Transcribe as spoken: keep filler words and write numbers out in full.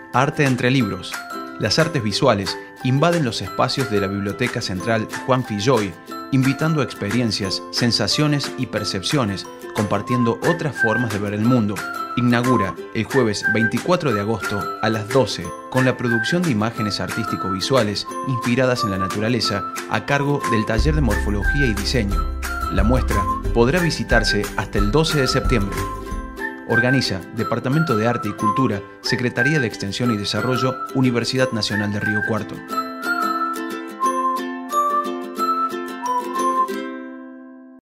Arte entre libros. Las artes visuales invaden los espacios de la Biblioteca Central Juan Filloy, invitando a experiencias, sensaciones y percepciones, compartiendo otras formas de ver el mundo. Inaugura el jueves veinticuatro de agosto a las doce con la producción de imágenes artístico-visuales inspiradas en la naturaleza a cargo del Taller de Morfología y Diseño. La muestra podrá visitarse hasta el doce de septiembre. Organiza Departamento de Arte y Cultura, Secretaría de Extensión y Desarrollo, Universidad Nacional de Río Cuarto.